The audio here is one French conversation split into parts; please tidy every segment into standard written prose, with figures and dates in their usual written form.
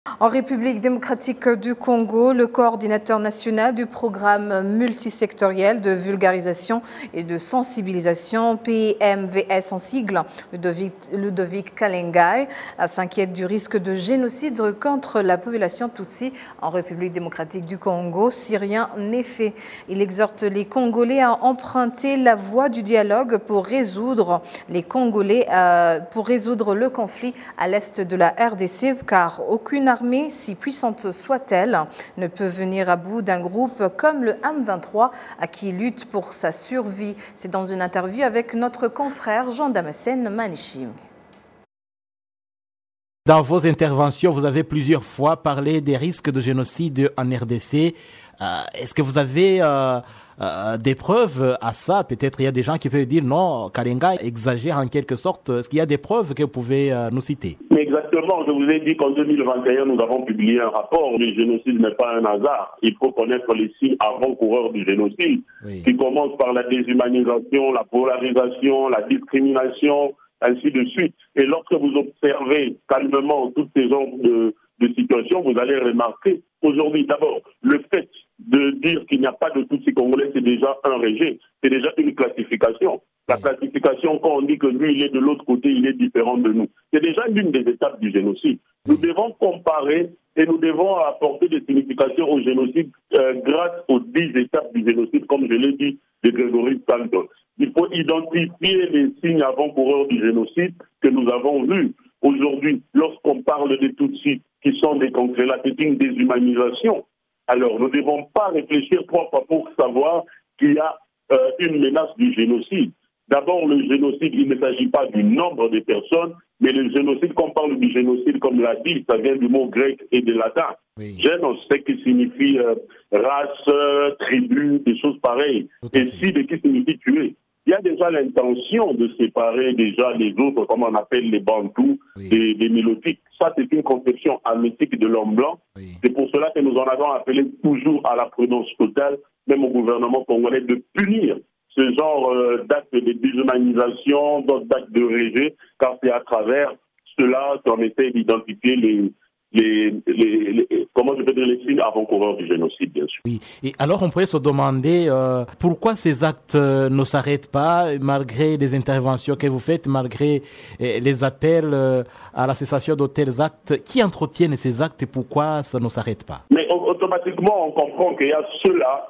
En République démocratique du Congo, le coordinateur national du programme multisectoriel de vulgarisation et de sensibilisation PMVS en sigle, Ludovic Kalengai, s'inquiète du risque de génocide contre la population Tutsi en République démocratique du Congo si rien n'est fait. Il exhorte les Congolais à emprunter la voie du dialogue pour résoudre le conflit à l'est de la RDC, car aucune armée, si puissante soit-elle, ne peut venir à bout d'un groupe comme le M23 qui lutte pour sa survie. C'est dans une interview avec notre confrère Jean-Damascène Manichim. Dans vos interventions, vous avez plusieurs fois parlé des risques de génocide en RDC. Est-ce que vous avez des preuves à ça? Peut-être il y a des gens qui veulent dire non, Kalenga exagère en quelque sorte. Est-ce qu'il y a des preuves que vous pouvez nous citer? Exactement, je vous ai dit qu'en 2021, nous avons publié un rapport. Le génocide n'est pas un hasard. Il faut connaître les signes avant-coureurs du génocide, qui commencent par la déshumanisation, la polarisation, la discrimination, ainsi de suite. Et lorsque vous observez calmement toutes ces genres de situations, vous allez remarquer aujourd'hui, d'abord, le fait de dire qu'il n'y a pas de Tutsi congolais, c'est déjà un rejet, c'est déjà une classification. La classification, quand on dit que lui, il est de l'autre côté, il est différent de nous. C'est déjà l'une des étapes du génocide. Nous devons comparer et nous devons apporter des significations au génocide grâce aux 10 étapes du génocide, comme je l'ai dit, de Grégory Salton. Il faut identifier les signes avant-coureurs du génocide que nous avons vus. Aujourd'hui, lorsqu'on parle des Tutsis qui sont des concrets, c'est une déshumanisation. Alors, nous ne devons pas réfléchir trois fois pour savoir qu'il y a une menace du génocide. D'abord, le génocide, il ne s'agit pas du nombre de personnes, mais le génocide, quand on parle du génocide, comme l'a dit, ça vient du mot grec et de latin. Gène, on sait qui signifie race, tribu, des choses pareilles. Et cide, qui signifie tuer. Il y a déjà l'intention de séparer déjà les autres, comme on appelle les Bantous, des Mélodiques. Ça, c'est une conception hermétique de l'homme blanc. C'est pour cela que nous en avons appelé toujours à la prudence totale, même au gouvernement congolais, de punir ce genre d'actes de déshumanisation, d'actes de rejet, car c'est à travers cela qu'on essaie d'identifier comment je peux dire, les signes avant-coureurs du génocide, bien sûr. Oui. Et alors, on pourrait se demander pourquoi ces actes ne s'arrêtent pas, malgré les interventions que vous faites, malgré les appels à la cessation de tels actes. Qui entretiennent ces actes et pourquoi ça ne s'arrête pas? Mais automatiquement, on comprend qu'il y a ceux-là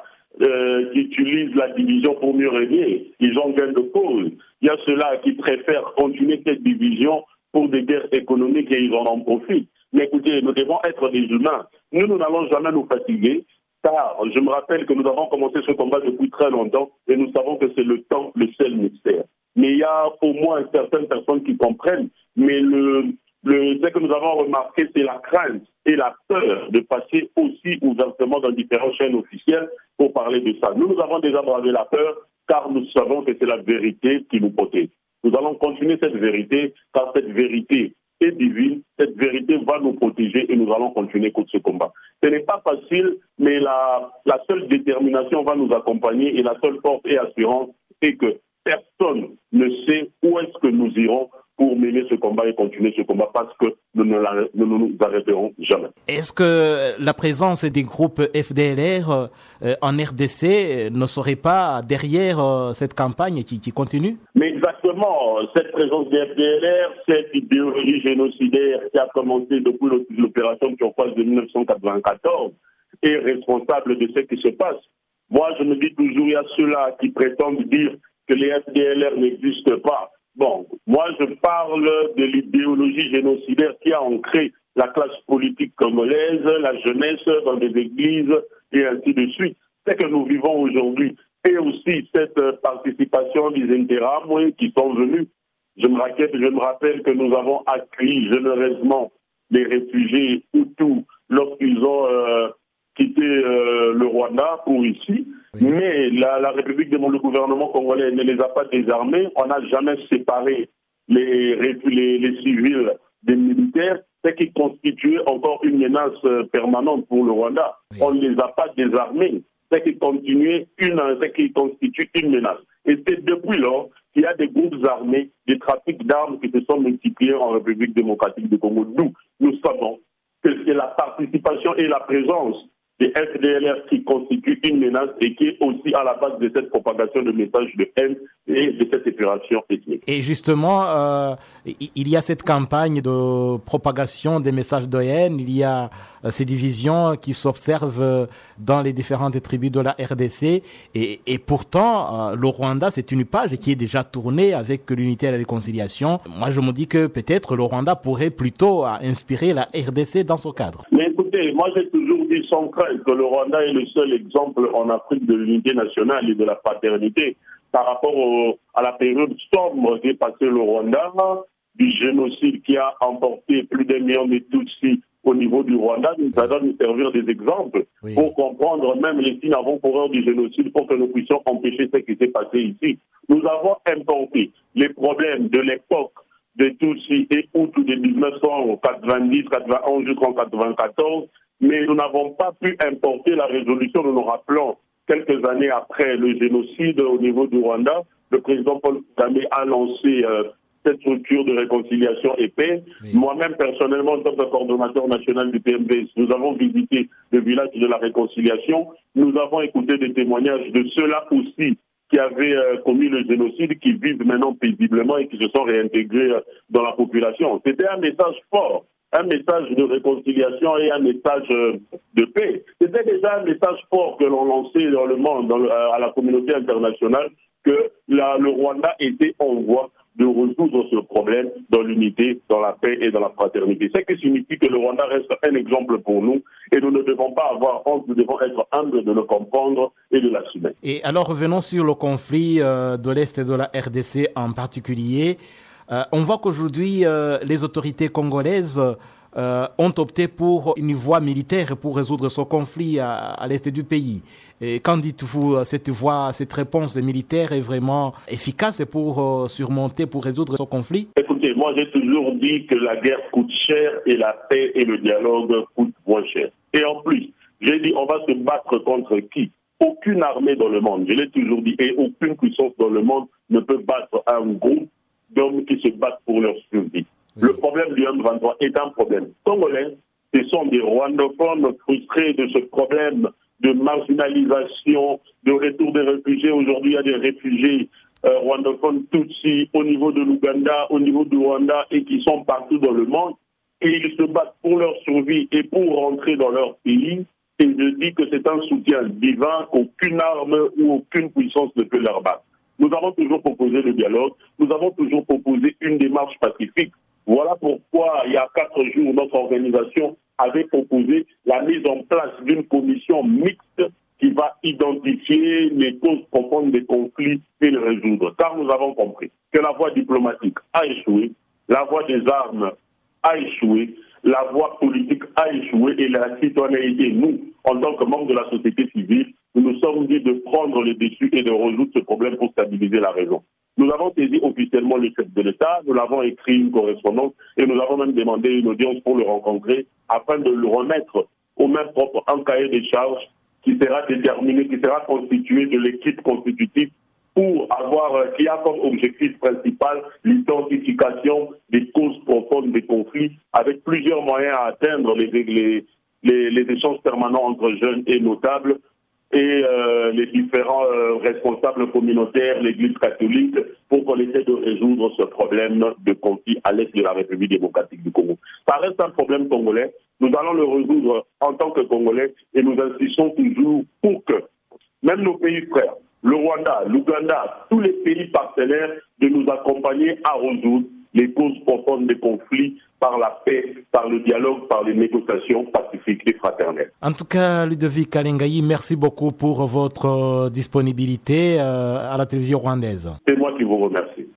qui utilisent la division pour mieux régner. Ils ont gain de cause. Il y a ceux-là qui préfèrent continuer cette division pour des guerres économiques et ils en profitent. Mais écoutez, nous devons être des humains. Nous n'allons jamais nous fatiguer, car je me rappelle que nous avons commencé ce combat depuis très longtemps et nous savons que c'est le temps, le seul mystère. Mais il y a au moins certaines personnes qui comprennent, mais ce que nous avons remarqué, c'est la crainte et la peur de passer aussi ouvertement dans différentes chaînes officielles pour parler de ça. Nous avons déjà bravé la peur, car nous savons que c'est la vérité qui nous protège. Nous allons continuer cette vérité, car cette vérité est divine, cette vérité va nous protéger et nous allons continuer contre ce combat. Ce n'est pas facile, mais la seule détermination va nous accompagner et la seule force et assurance est que personne ne sait où est-ce que nous irons pour mener ce combat et continuer ce combat parce que nous ne nous arrêterons jamais. Est-ce que la présence des groupes FDLR en RDC ne serait pas derrière cette campagne qui continue? Mais exactement, cette présence des FDLR, cette idéologie génocidaire qui a commencé depuis l'opération turquoise de 1994 est responsable de ce qui se passe. Moi, je me dis toujours, il y a ceux-là qui prétendent dire que les FDLR n'existent pas. Bon, moi je parle de l'idéologie génocidaire qui a ancré la classe politique congolaise, la jeunesse dans des églises et ainsi de suite. C'est que nous vivons aujourd'hui. Et aussi cette participation des Interamwe qui sont venus. Je me rappelle que nous avons accueilli généreusement les réfugiés Hutus lorsqu'ils ont quitté le Rwanda pour ici. Mais la République, le gouvernement congolais ne les a pas désarmés. On n'a jamais séparé les civils des militaires, ce qui constituait encore une menace permanente pour le Rwanda. On ne les a pas désarmés, ce qui constitue une menace. Et c'est depuis lors qu'il y a des groupes armés, des trafics d'armes qui se sont multipliés en République démocratique du Congo. Nous savons que c'est la participation et la présence des FDLR qui constituent une menace et qui est aussi à la base de cette propagation de messages de haine et de cette épuration ethnique. Et justement, il y a cette campagne de propagation des messages de haine, il y a ces divisions qui s'observent dans les différentes tribus de la RDC et pourtant, le Rwanda, c'est une page qui est déjà tournée avec l'unité et la réconciliation. Moi, je me dis que peut-être le Rwanda pourrait plutôt inspirer la RDC dans ce cadre. Mais écoutez, moi j'ai toujours dit sans crainte que le Rwanda est le seul exemple en Afrique de l'unité nationale et de la fraternité par rapport à la période sombre qu'est passé le Rwanda, du génocide qui a emporté plus d'1 million de Tutsis au niveau du Rwanda. Ça doit nous servir des exemples pour comprendre même les signes avant-coureurs du génocide pour que nous puissions empêcher ce qui s'est passé ici. Nous avons importé les problèmes de l'époque de Tutsis et Hutus de 1990, 91 jusqu'en 94, mais nous n'avons pas pu importer la résolution. Nous nous rappelons, quelques années après le génocide au niveau du Rwanda, le président Paul Kagame a lancé cette structure de réconciliation et paix. Oui. Moi-même, personnellement, en tant que coordonnateur national du PMVS, nous avons visité le village de la réconciliation. Nous avons écouté des témoignages de ceux-là aussi qui avaient commis le génocide, qui vivent maintenant paisiblement et qui se sont réintégrés dans la population. C'était un message fort, un message de réconciliation et un message de paix. C'était déjà un message fort que l'on lançait dans le monde, à la communauté internationale, que le Rwanda était en voie de résoudre ce problème dans l'unité, dans la paix et dans la fraternité. Ce qui signifie que le Rwanda reste un exemple pour nous et nous ne devons pas avoir honte, nous devons être humbles de le comprendre et de l'assumer. Et alors revenons sur le conflit de l'Est et de la RDC en particulier. On voit qu'aujourd'hui, les autorités congolaises ont opté pour une voie militaire pour résoudre ce conflit à l'Est du pays. Et qu'en dites-vous, cette réponse militaire est vraiment efficace pour surmonter, pour résoudre ce conflit? Écoutez, moi j'ai toujours dit que la guerre coûte cher et la paix et le dialogue coûtent moins cher. Et en plus, j'ai dit on va se battre contre qui? Aucune armée dans le monde, je l'ai toujours dit, et aucune puissance dans le monde ne peut battre un groupe d'hommes qui se battent pour leur survie. Oui. Le problème du M23 est un problème congolais. Ce sont des rwandophones frustrés de ce problème de marginalisation, de retour des réfugiés. Aujourd'hui, il y a des réfugiés rwandophones Tutsis au niveau de l'Ouganda, au niveau du Rwanda et qui sont partout dans le monde. Et ils se battent pour leur survie et pour rentrer dans leur pays. Et je dis que c'est un soutien divin qu'aucune arme ou aucune puissance ne peut leur battre. Nous avons toujours proposé le dialogue, nous avons toujours proposé une démarche pacifique. Voilà pourquoi, il y a 4 jours, notre organisation avait proposé la mise en place d'une commission mixte qui va identifier les causes profondes des conflits et les résoudre. Car nous avons compris que la voie diplomatique a échoué, la voie des armes a échoué, la voie politique a échoué et la citoyenneté, nous, en tant que membres de la société civile, nous nous sommes dit de prendre le dessus et de résoudre ce problème pour stabiliser la raison. Nous avons saisi officiellement le chef de l'État, nous l'avons écrit une correspondance et nous avons même demandé une audience pour le rencontrer afin de le remettre au même propre un cahier des charges qui sera déterminé, qui sera constitué de l'équipe constitutive pour avoir, qui a comme objectif principal l'identification des causes profondes des conflits avec plusieurs moyens à atteindre les échanges permanents entre jeunes et notables et les différents responsables communautaires, l'Église catholique, pour qu'on essaie de résoudre ce problème de conflit à l'est de la République démocratique du Congo. Ça reste un problème congolais. Nous allons le résoudre en tant que Congolais et nous insistons toujours pour que même nos pays frères, le Rwanda, l'Ouganda, tous les pays partenaires, de nous accompagner à résoudre les causes profondes des conflits par la paix, par le dialogue, par les négociations pacifiques et fraternelles. En tout cas, Ludovic Kalengai, merci beaucoup pour votre disponibilité à la télévision rwandaise. C'est moi qui vous remercie.